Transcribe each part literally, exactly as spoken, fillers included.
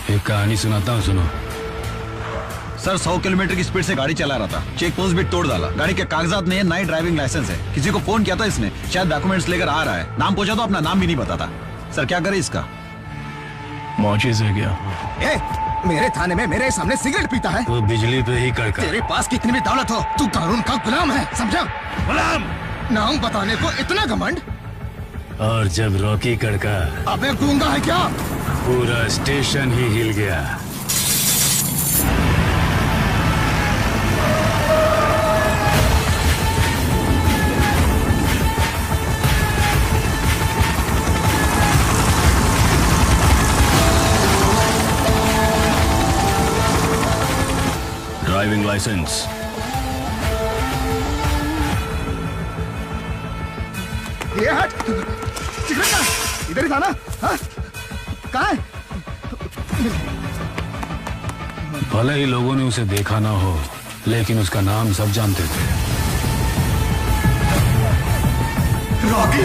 एक कहानी सुनाता हूँ, सुनो। सर सौ किलोमीटर की स्पीड से गाड़ी चला रहा था, चेक पोस्ट भी तोड़ डाला। गाड़ी के कागजात नहीं है, ना ही ड्राइविंग लाइसेंस है। किसी को फोन किया था इसने, शायद डॉक्यूमेंट्स लेकर आ रहा है। नाम पूछा तो अपना नाम भी नहीं बताता। सर क्या करे इसका? मौजिज़ है क्या? ए, मेरे थाने में मेरे सामने सिगरेट पीता है। वो बिजली पे ही कड़का। तेरे पास कितनी भी दौलत हो, तू कानून का गुलाम है, समझा? गुलाम? नाम बताने को इतना घमंड? और जब रॉकी कड़का, अबे गूंगा है क्या? पूरा स्टेशन ही हिल गया। Driving licence. ये हट, सिगरेट का इधर ही था ना? हाँ? कहाँ है? भले ही लोगों ने उसे देखा ना हो, लेकिन उसका नाम सब जानते थे। Rocky.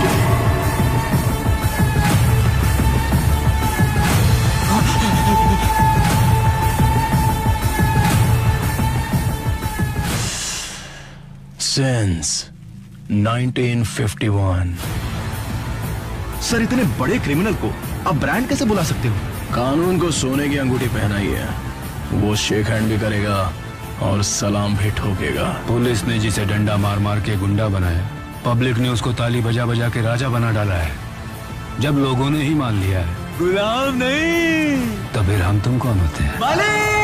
Since nineteen fifty one. Sir इतने बड़े क्रिमिनल को आप ब्रांड कैसे बुला सकते हो? कानून को सोने की अंगूठी पहनाई है, वो शेक हैंड भी करेगा और सलाम भी ठोकेगा। पुलिस ने जिसे डंडा मार मार के गुंडा बनाया, पब्लिक ने उसको ताली बजा बजा के राजा बना डाला है। जब लोगों ने ही मान लिया है गुलाम नहीं तो फिर हम तुम कौन होते हैं? मालिक।